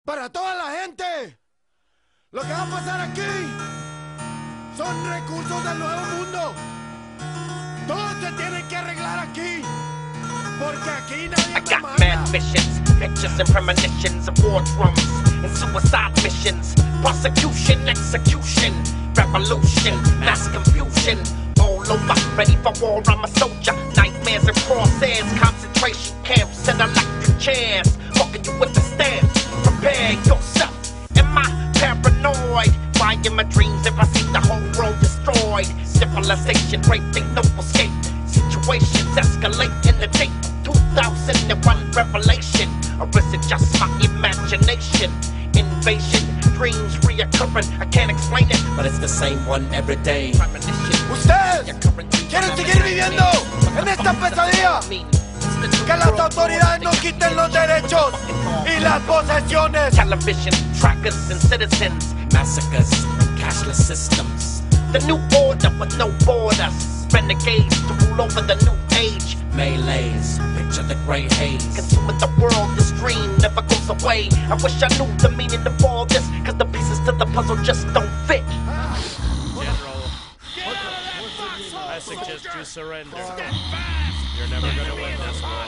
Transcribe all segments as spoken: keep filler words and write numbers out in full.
Para toda la gente, lo que va a pasar aquí son recursos del nuevo mundo. Todo se tiene que arreglar aquí, porque aquí nadie I me got manda. mad visions, pictures and premonitions of war drums and suicide missions, prosecution, execution, revolution, mass confusion. All over, ready for war, I'm a soldier. Nightmares and crosshairs, concentration camps and electric chairs. Fucking you understand? Prepare yourself. Am I paranoid? Why in my dreams if I see the whole world destroyed? Civilization, raping, no escape. Situations escalate in the date two thousand one revelation. Or is it just my imagination? Invasion, dreams reoccurring. I can't explain it, but it's the same one every day. Ustedes quieren seguir viviendo en esta pesadilla. Que las autoridades nos quiten los derechos y las posesiones. Television, trackers and citizens, massacres and cashless systems. The new order with no borders. Renegades to rule over the new age. Melees, picture the gray haze. Consuming the world, this dream never goes away. I wish I knew the meaning of all this, cause the pieces to the puzzle just don't fit. General, I suggest you surrender. You're never gonna win this war.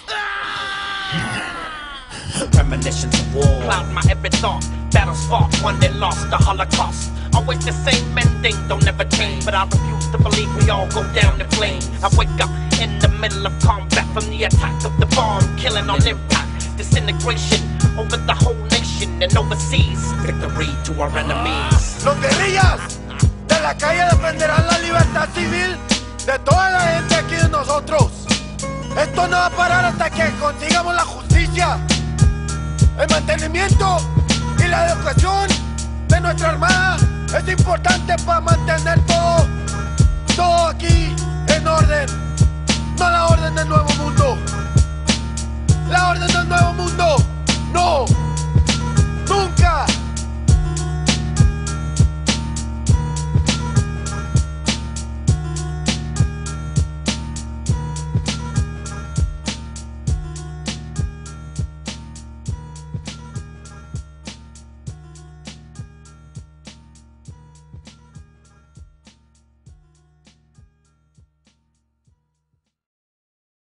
Premonitions of war cloud my every thought. Battles fought, won and lost, the Holocaust. Always the same ending, don't ever change. But I refuse to believe we all go down in flames. I wake up in the middle of combat from the attack of the bomb, killing on impact, disintegration over the whole nation and overseas. Victory to our enemies. Los guerrillas de la calle defenderán la libertad civil de toda la gente aquí de nosotros. Esto no va a parar hasta que consigamos la justicia, el mantenimiento y la educación de nuestra armada. Es importante para mantener todo, todo aquí en orden.